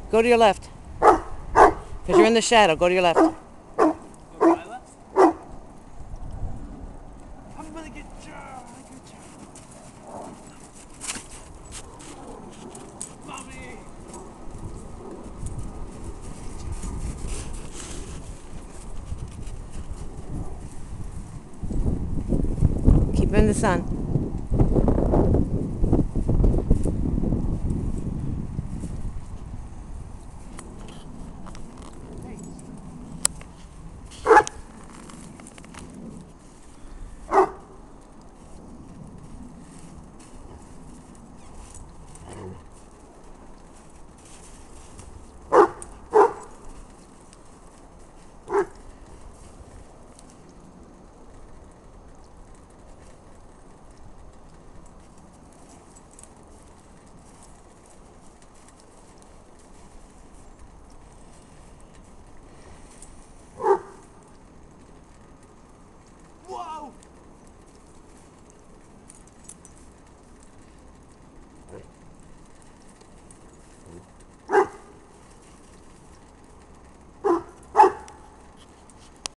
Go to your left. Because you're in the shadow. Go to your left. Go to my left? I'm gonna get you. Mommy. Keep him in the sun.